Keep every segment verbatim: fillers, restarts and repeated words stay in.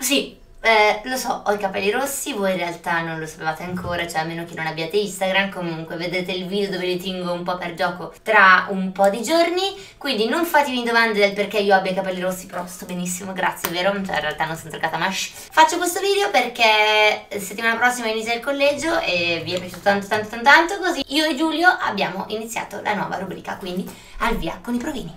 Sì, eh, lo so, ho i capelli rossi, voi in realtà non lo sapevate ancora, cioè a meno che non abbiate Instagram, comunque vedrete il video dove li tengo un po' per gioco tra un po' di giorni, quindi non fatevi domande del perché io abbia i capelli rossi, però sto benissimo, grazie, vero? Cioè in realtà non sono truccata, ma shh. Faccio questo video perché settimana prossima inizia il collegio e vi è piaciuto tanto tanto tanto tanto, così io e Giulio abbiamo iniziato la nuova rubrica, quindi al via con i provini.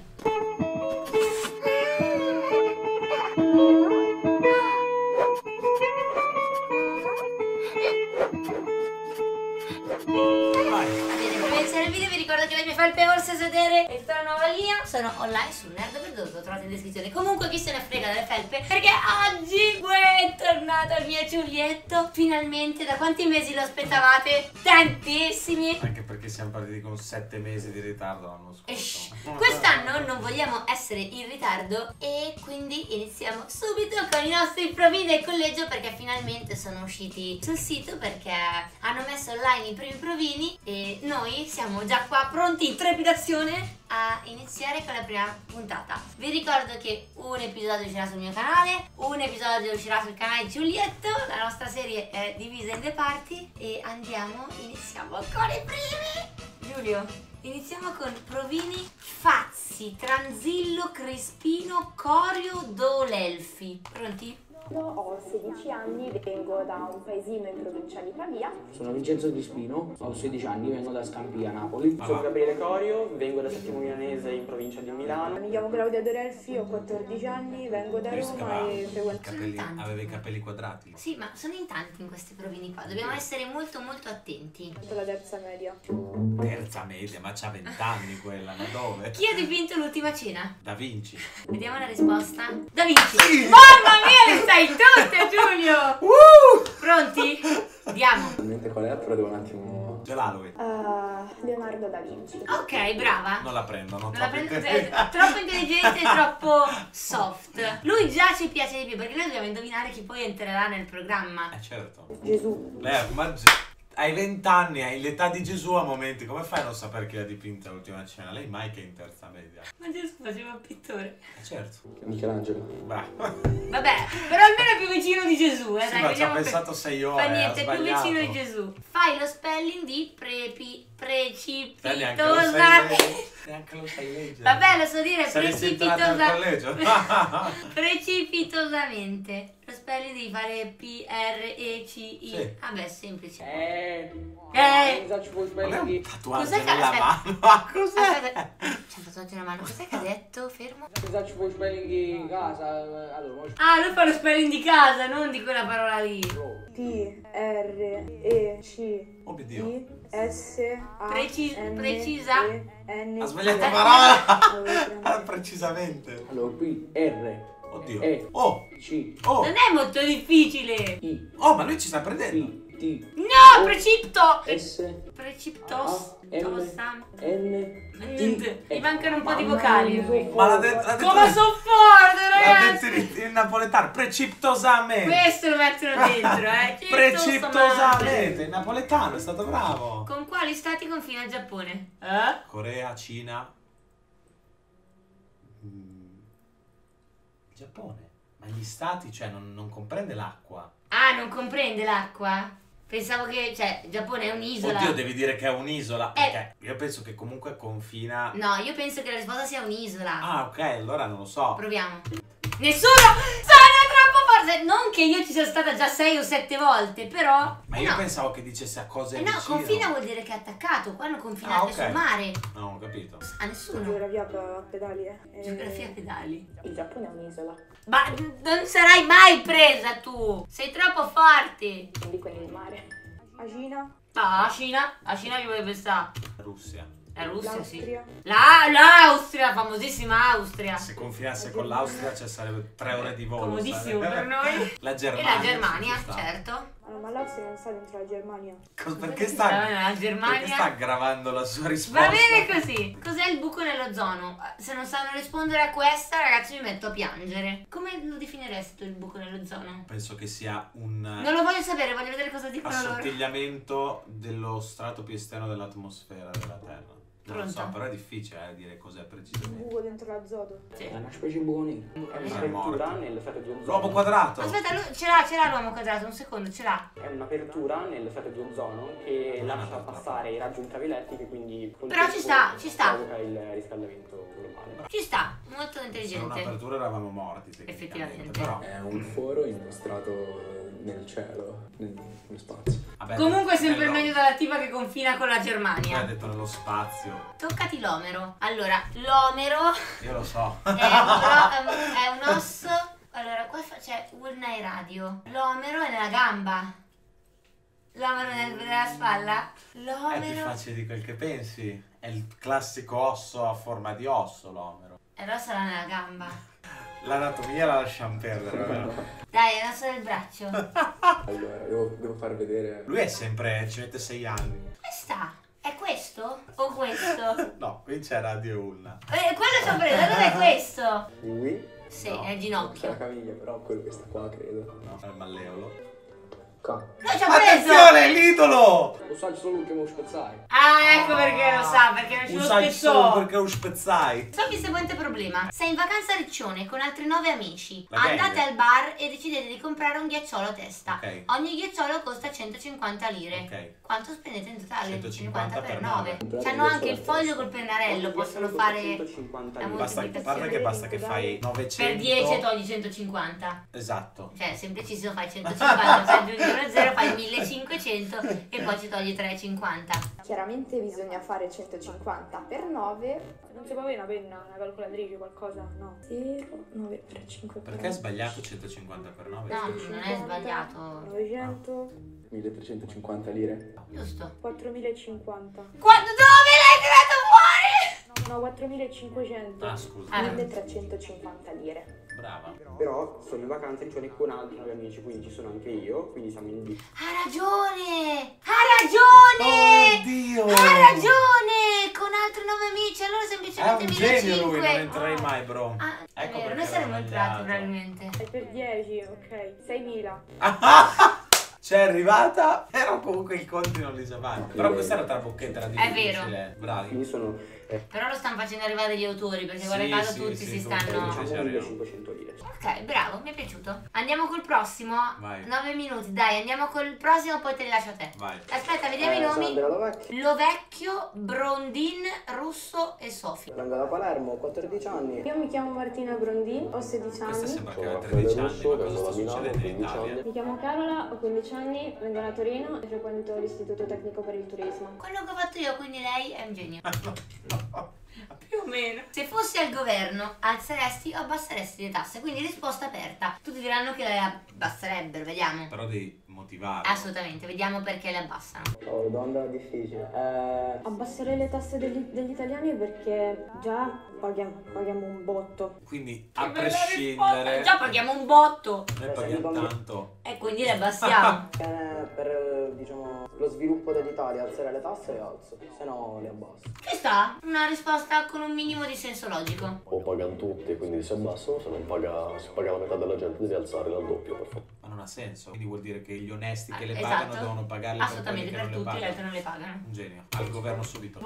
Nel video vi ricordo che le mie felpe orse sedere è tutta la nuova linea, sono online su Nerd Perduto, lo trovate in descrizione. Comunque chi se ne frega delle felpe, perché oggi è tornato il mio Giulietto, finalmente. Da quanti mesi lo aspettavate? Tantissimi. Anche perché siamo partiti con sette mesi di ritardo l'anno scorso. Quest'anno non vogliamo essere in ritardo e quindi iniziamo subito con i nostri provini del collegio, perché finalmente sono usciti sul sito, perché hanno messo online i primi provini e noi siamo già qua pronti in trepidazione a iniziare con la prima puntata. Vi ricordo che un episodio uscirà sul mio canale, un episodio uscirà sul canale di Giulietto, la nostra serie è divisa in due parti e andiamo, iniziamo con i primi. Giulio, iniziamo con provini Fazzi, Transillo, Crespino, Corio, Dolelfi. Pronti? Ho sedici anni, vengo da un paesino in provincia di Pavia. Sono Vincenzo Di Spino, ho sedici anni, vengo da Scampia, Napoli. Sono Gabriele Corio, vengo da Settimo Milanese in provincia di Milano. Mi chiamo Claudia Dorelfi, ho quattordici anni, vengo da Roma e frequento. Capelli, aveva i capelli quadrati. Sì, ma sono in tanti in questi provini qua, dobbiamo essere molto molto attenti. la terza media. Terza media, ma c'ha vent'anni quella, ma dove? Chi ha dipinto l'ultima cena? Da Vinci. Vediamo la risposta. Da Vinci. Sì. Mamma mia, le sai tutte, Giulio! Uh! Pronti? Andiamo. Mentre qual è, però devo un attimo... Ce l'ha lui. Uh, Leonardo da Vinci. Ok, brava. Non la prendo, non, Non la troppo prendo, intelligente. è troppo intelligente e troppo soft. Lui già ci piace di più, perché noi dobbiamo indovinare chi poi entrerà nel programma. Eh certo. Gesù. Lei, ma hai vent'anni, hai l'età di Gesù a momenti, come fai a non sapere chi ha dipinta l'ultima cena? Lei mai che è in terza media. Ma Gesù faceva un pittore. Eh certo. Michelangelo. Bravo. Vabbè, però almeno è più vicino di Gesù, eh. Sì, dai, ma ci ha vediamo pensato per... sei ore. Fa niente, ha è più sbagliato. vicino di Gesù. Fai lo spelling di prepi... Te neanche lo sai precipitosamente. leggere. Neanche lo sai leggere. Vabbè, lo so dire, Saresti entrato al collegio. precipitosamente. Lo spelling devi fare P R E C I. Sì. Vabbè, semplice. Eh... Eh. Cosa ci vuoi Non è un sbagliare? tatuaggio Cos'è che- nella aspetta. mano. Ma cos'è? Aspetta, c'è un tatuaggio nella mano. Cos'è che ha detto? Fermo. Cosa ci vuoi sbagliare in casa? Allora, Ah, lui fa lo spelling di casa, non di quella parola lì. T R E C Oh mio Dio. I S A Preci- N precisa. E N Ha sbagliato Eh. parola. Precisamente. allora qui R Oddio. E Oh. C Oh. Non è molto difficile. I Oh, ma lui ci sta prendendo. P T No, precipto. S Preciptos. A M Tosa. N Niente, T mi mancano un po' di vocali. Ma l'ha detto, l'ha detto, Come sono forte, l'ha ragazzi! detto in, in napoletano. Preciptosamente. Questo lo mettono dentro, eh. Preciptosamente. In napoletano, è stato bravo. Con quali stati confina il Giappone? Eh? Corea, Cina. Mm. Giappone. Ma gli stati, cioè, non, non comprende l'acqua. Ah, non comprende l'acqua? Pensavo che, cioè, il Giappone è un'isola. Oddio, devi dire che è un'isola. Eh. Perché io penso che comunque confina. No, io penso che la risposta sia un'isola. Ah, ok, allora non lo so. Proviamo. Nessuno! Sono troppo forte! Non che io ci sia stata già sei o sette volte, però... Ma eh io no. pensavo che dicesse a cose Eh no, vicino. confina vuol dire che è attaccato. Qua hanno confinato Ah, ok. sul mare. No, non ho capito. A nessuno. Geografia a pedali. eh. Geografia a pedali. Il Giappone è un'isola, Ma non sarai mai presa tu! Sei troppo forte! quindi con il mare. La Cina, No, la Cina, la Cina dove deve stare? Russia. La Russia, sì. l'Austria, La, l'Austria, famosissima Austria. Se confinasse con l'Austria ci sarebbe tre ore di volo. Comodissimo sai? per noi. La E Germania. la Germania, ci sta. certo. allora, ma l'Austria non sta dentro la Germania. Cos- Perché Sta sta, la Germania. perché sta aggravando la sua risposta? Va bene così. Cos'è il buco nell'ozono? Se non sanno rispondere a questa, ragazzi, mi metto a piangere. Come lo definiresti tu il buco nell'ozono? Penso che sia un Non lo voglio sapere, voglio vedere cosa dicono loro. assottigliamento dello strato più esterno dell'atmosfera della Terra. Non lo so, Pronto? però è difficile eh, dire cos'è precisamente. Buco dentro l'azoto. Sì. È una specie buco nero. È Sono un'apertura morti. nel feto di ozono. L'uomo quadrato! Aspetta, lui, ce l'ha, ce l'ha l'uomo quadrato, un secondo, ce l'ha. È un'apertura nel feto di ozono che Non è lascia una passare i raggi ultravioletti che quindi col Però ci tempo sta, ci sta. provoca il riscaldamento globale. Ci sta, molto Se non intelligente. un'apertura eravamo morti tecnicamente. Effettivamente. Però, È un foro incastrato nel cielo, nel- nello spazio. vabbè, Comunque è sempre nello- meglio della tipa che confina con la Poi ha Germania. detto nello spazio. Toccati l'omero. Allora, l'omero Io lo so. è un, ro- è un osso. Allora, qua fa- c'è urna e radio. L'omero è nella gamba. L'omero è nella spalla. È più L'omero. facile di quel che pensi. È il classico osso a forma di osso, l'omero. E allora sarà nella gamba. L'anatomia la lasciamo perdere, vero? Dai, è l'osso del braccio. Allora, devo, devo far vedere. Lui è sempre, ci mette sei anni. Dove sta? È questo? O questo? No, qui c'è Radio Ulla. Eh, quello ci ho preso, dov'è questo? Lui? Sì, No. è il C'è ginocchio. la caviglia, però quello che sta qua, credo. No, è il malleolo. Qua. Lui ci ha preso! Attenzione, l'idolo! Lo sai solo che lo spezzai. Ah, ecco perché lo sa, perché non ce lo Usai solo spezzò. perché lo spezzai. Sofì, il seguente problema. Sei in vacanza a Riccione con altri nove amici. La gang. Andate al bar e decidete di comprare un ghiacciolo a testa. Ok. Ogni ghiacciolo costa centocinquanta lire. Ok. Quanto spendete in totale? centocinquanta per nove. nove. C'hanno anche il foglio col pennarello, possono fare centocinquanta la lire. Basta, a moltiplicazione. parte che basta che fai novecento. per dieci togli centocinquanta. Esatto. Cioè, semplicissimo, fai centocinquanta, se aggiungi uno zero fai millecinquecento e poi ci togli tre e cinquanta. Chiaramente bisogna fare centocinquanta per nove. Non si può avere una penna, una calcolatrice, qualcosa? No. zero, nove, tre, cinque, Perché è sbagliato centocinquanta per nove? No, non è sbagliato. novecento, milletrecentocinquanta lire. Giusto. quattromilacinquanta. Quando, dove l'hai tirato fuori? No, quattromilacinquecento. Ah, scusa. Ah. milletrecentocinquanta lire. Brava. Però sono in vacanza in Riccione con altri nove amici, quindi ci sono anche io, quindi siamo in D. Ha ragione! Ha ragione! Oddio! Ha ragione! Con altri nove amici, allora È semplicemente un genio lui, non millecinquecento. entrerei mai, bro. Ah, è Ecco vero, perché noi saremmo l'ho entrati sbagliato. probabilmente. E per dieci, ok. seimila. C'è arrivata, però comunque i conti non li sapevano. Però Sì. questa era tra bocchetta, era È difficile. vero. Bravi. Quindi sono eh, Però lo stanno facendo arrivare gli autori, perché guarda Sì, caso sì, tutti sì, si comunque stanno... sì. diciamo millecinquecento lire. Ok, bravo, mi è piaciuto. Andiamo col prossimo. Vai. nove minuti, dai, andiamo col prossimo, poi te li lascio a te. Vai. Aspetta, vediamo i Eh, nomi. Sandra Lovecchio. Lovecchio, Brondin, Russo e Sofì. Vengo da Palermo, ho quattordici anni. Io mi chiamo Martina Brondin, ho sedici Questa anni. sembra che Sono aveva tredici anni, Raffaele ma Russo, cosa sta vengo da Milano, succedendo in quindici Italia? anni. Mi chiamo Carola, ho quindici anni, vengo da Torino e frequento l'Istituto Tecnico per il Turismo. Quello che ho fatto io, quindi lei è un genio. Più o meno. Se fossi al governo, alzeresti o abbasseresti le tasse? Quindi risposta aperta. Tutti diranno che le abbasserebbero, vediamo. Però devi motivare. Assolutamente, vediamo perché le abbassano. Oh, domanda difficile. Eh, Abbasserei le tasse degli, degli italiani perché già paghiamo, paghiamo un botto. Quindi a Che bella risposta. prescindere, Già paghiamo un botto. noi paghiamo tanto. E quindi le abbassiamo. eh, per diciamo lo sviluppo dell'Italia alzare le tasse le alzo, se no le abbasso. Ci sta? Una risposta con un minimo di senso logico. O pagano tutti, quindi si abbassano, se non paga, si paga la metà della gente, devi alzare al doppio, per favore. Ma non ha senso. Quindi vuol dire che gli onesti che Ah, le esatto. pagano devono pagarle per quelli Assolutamente, che per non le tutti, le pagano. altre non le pagano. Un genio. Al governo subito.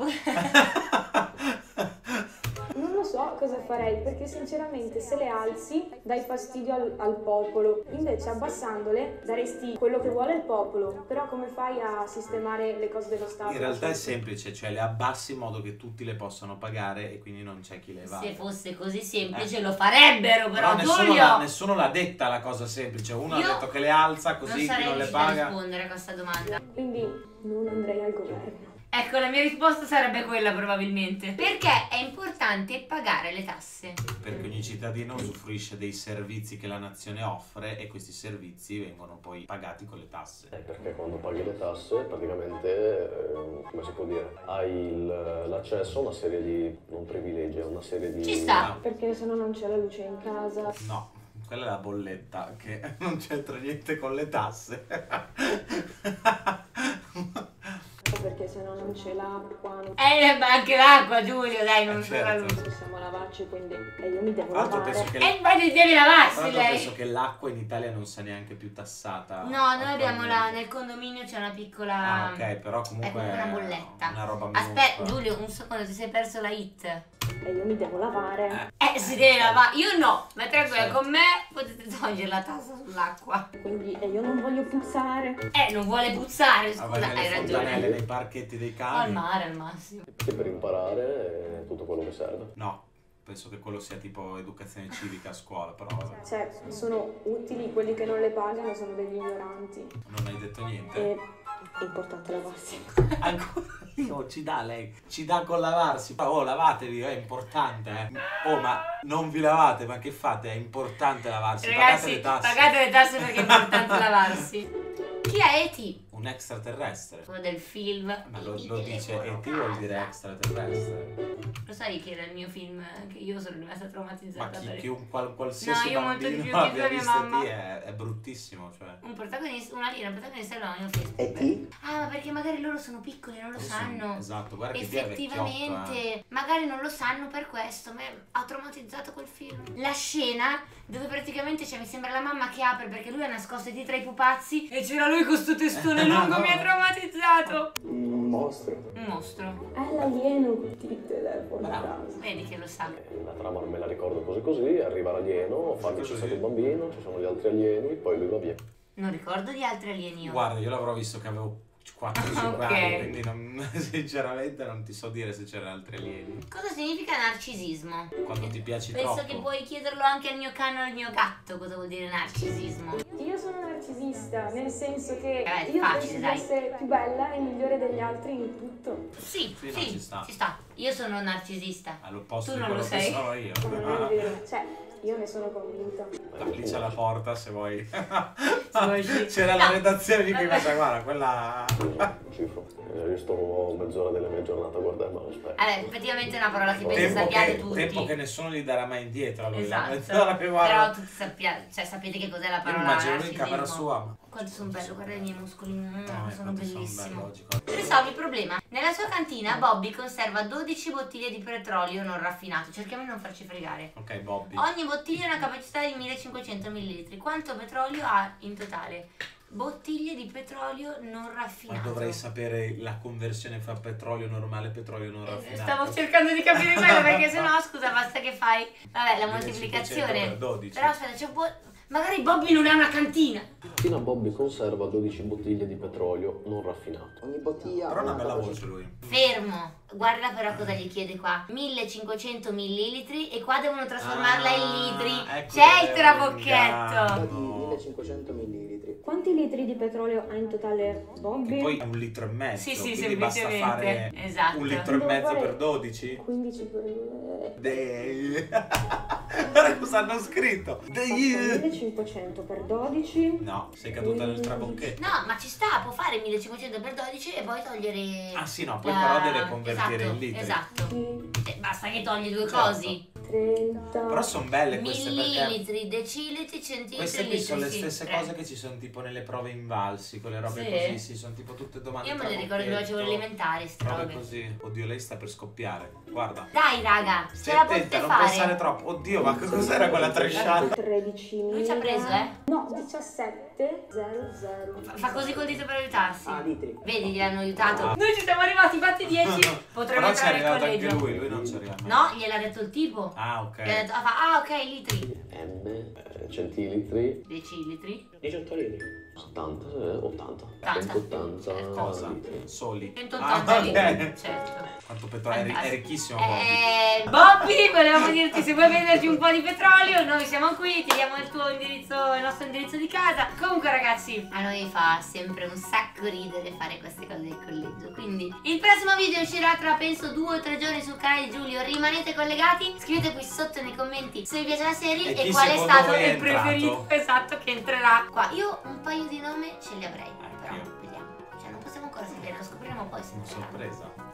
Non lo so cosa farei perché sinceramente se le alzi dai fastidio al, al popolo, invece abbassandole daresti quello che vuole il popolo, però come fai a sistemare le cose dello Stato? In realtà è semplice, cioè le abbassi in modo che tutti le possano pagare e quindi non c'è chi le va. Se fosse così semplice lo farebbero, però, Però nessuno Giulio. l'ha, nessuno l'ha detta la cosa semplice. Uno Io ha detto che le alza non così chi sarei non le riuscita a paga. rispondere a questa domanda. Quindi non andrei al governo. Ecco, la mia risposta sarebbe quella probabilmente. Perché è importante pagare le tasse? Perché ogni cittadino usufruisce dei servizi che la nazione offre e questi servizi vengono poi pagati con le tasse. Eh, perché quando paghi le tasse, praticamente, eh, come si può dire, hai il- l'accesso a una serie di, non privilegi, a una serie di... Ci sta. Perché se no non c'è la luce in casa. No, quella è la bolletta, che non c'entra niente con le tasse. Perché se no non c'è l'acqua, non Eh, ma anche l'acqua, Giulio, dai, non Eh, solo la certo. luce. possiamo lavarci facce, quindi e io mi devo Tra l'altro lavare. penso che, E infatti devi lavarsi tra l'altro lei. penso che l'acqua in Italia non sia neanche più tassata. No, noi abbiamo la, attualmente. nel condominio c'è una piccola... Ah, ok, però comunque è comunque una bolletta. una roba minuscola. Aspetta, Giulio, un secondo, ti sei perso la hit. E io mi devo lavare. Eh, si deve lavare. Io no, ma tranquilla, Sì. con me potete togliere la tassa sull'acqua. Quindi e io non voglio puzzare. Eh, non vuole puzzare, Ah, scusa, vai nelle hai fontanelle, ragione. nei parchetti dei O al cani. mare al massimo. Che per imparare è tutto quello che serve. No, penso che quello sia tipo educazione civica a scuola, però vabbè. Cioè, sono utili, quelli che non le pagano sono degli ignoranti. Non hai detto niente. E è importante lavarsi. Ancora io, ci dà lei, ci dà con lavarsi. Oh, lavatevi, è importante, eh. Oh, ma non vi lavate, ma che fate? È importante lavarsi. Pagate Ragazzi, le tasse. pagate le tasse perché è importante lavarsi. Chi è E T? Un extraterrestre. Quello del film. Ma lo, lo dice E T vuol dire extraterrestre. Lo sai che era il mio film che io sono rimasta Ma traumatizzata chi, per... chiun, qual, qualsiasi No, io molto di bambino più, tipo abbia mia visto mamma. E T è, è bruttissimo, cioè. Un protagonista, una lì, un protagonista della mia Facebook. E ti? Ah, ma perché magari loro sono piccoli e non lo Sì, sanno. esatto, guarda che dia vecchiotto, Effettivamente, eh. magari non lo sanno per questo, ma ha traumatizzato quel film. La scena dove praticamente c'è, mi sembra la mamma che apre perché lui ha nascosto i dita tra i pupazzi e c'era lui con sto testone lungo, mi ha traumatizzato. Un mostro. Un mostro. È l'alieno con tutti i telefoni a Bravo. casa. Vedi che lo sa. Eh, La trama me la ricordo così così, arriva l'alieno, fa che c'è Così. stato il bambino, ci sono gli altri alieni, poi lui va via. Non ricordo di altri alieni io. Guarda, io l'avrò visto che avevo quattro cinque Ok. anni, quindi non- sinceramente non ti so dire se c'erano altri alieni. Cosa significa narcisismo? Quando ti piaci Penso troppo. che puoi chiederlo anche al mio cane o al mio gatto cosa vuol dire narcisismo. Io sono narcisista, nel senso che Eh, io facile, penso di dai. essere più bella e migliore degli altri in tutto. Sì, Sì, sì, no, ci sta. ci sta. Io sono narcisista. All'opposto Tu di non quello lo che sei. sono io. Ma non è vero, cioè, io ne sono convinta. Da lì c'è la porta se vuoi. vuoi sì. C'era la No. redazione di qui, Vabbè. questa guarda, quella. Cifro. Eh, Io sto mezz'ora della mia giornata a guardarmi allo specchio. Allora, effettivamente è una parola che penso Tempo sappiate che, tutti. tempo che nessuno gli darà mai indietro a lui. la Esatto. mezz'ora che guarda. Però tutti sappiate, cioè sapete che cos'è la Io mi parola immagino lui in camera narcisismo. sua. ma- Quanto sono bello, guarda i miei muscoli, mm, No, sono eh, quanto sono bellissimi. bello, logico. Risolvi il problema. Nella sua cantina Bobby conserva dodici bottiglie di petrolio non raffinato. Cerchiamo di non farci fregare. Ok, Bobby. Ogni bottiglia ha una capacità di millecinquecento millilitri. Quanto petrolio ha in totale? Bottiglie di petrolio non Ma raffinato. dovrei sapere la conversione fra petrolio normale e petrolio non Eh, raffinato. Stavo cercando di capire quello perché sennò scusa basta che fai vabbè la millecinquecento moltiplicazione per dodici. però aspetta c'è un po' magari Bobby non ha una cantina. Tina Bobby conserva dodici bottiglie di petrolio non raffinato. Ogni bottiglia Però ha una bella capacità- voce lui. Fermo, guarda però cosa gli chiede qua, millecinquecento millilitri e qua devono trasformarla Ah, in litri. ecco C'è che il è trabocchetto. un di millecinquecento millilitri. Quanti litri di petrolio ha in totale Bobby? Che poi è un litro e mezzo. Sì, sì, quindi basta semplicemente. fare Esatto. un litro e Devo mezzo fare- per dodici. quindici per due. Dei. Guarda cosa hanno scritto. Dei. millecinquecento per dodici. No, sei caduta nel trabocchetto. No, ma ci sta, può fare millecinquecento per dodici e poi togliere Ah sì, no, poi la- però deve convertire esatto, in litri. Esatto. Eh, basta che togli due Certo. cosi. trenta. Però sono belle queste perché Millilitri, decilitri, centilitri, queste qui litri, sono le sì, stesse tre. cose che ci sono tipo nelle prove invalsi, quelle robe Sì? così, sì, sono tipo tutte domande. Io me le ricordo che facevo trabocchetto, elementari, ste robe robe. così. Oddio, lei sta per scoppiare. Guarda. Dai raga, ce Stai la attenta, potete non fare. pensare troppo. Oddio, ma cos'era quella tresciata? tredicimila. Lui ci ha preso, eh? No, diciassette zero zero. Fa, fa così col dito per aiutarsi. Ah, litri. Vedi, gli hanno aiutato. Ah. Noi ci siamo arrivati, fatti dieci. Potremmo Però ci è entrare in arrivato anche collegio. lui, lui non ci arriva mai. No, gliel'ha detto il tipo. Ah, ok. Gli ha detto, ah, fa, ah, ok, litri. M, eh, centilitri, Decilitri. diciotto litri. settanta, eh, ottanta. ottanta. centottanta Eh, Cosa? litri. Soli. centottanta Ah, litri. ok. Certo. Quanto petrolio, è, ri- è Fantastico. ricchissimo Bobby. Eh, Bobby, volevamo dirti se vuoi venderci un po' di petrolio, noi siamo qui, ti diamo il tuo indirizzo, il nostro indirizzo di casa. Comunque ragazzi, a noi fa sempre un sacco ridere fare queste cose del collegio. Quindi il prossimo video uscirà tra penso due o tre giorni sul canale di Giulio. Rimanete collegati, scrivete qui sotto nei commenti se vi piace la serie E e, chi qual è secondo stato voi è il entrato? preferito esatto che entrerà qua. Io un paio di nomi ce li avrei, però Anch'io. vediamo. Cioè non possiamo ancora sapere, lo scopriremo poi se Una entrerà. sorpresa.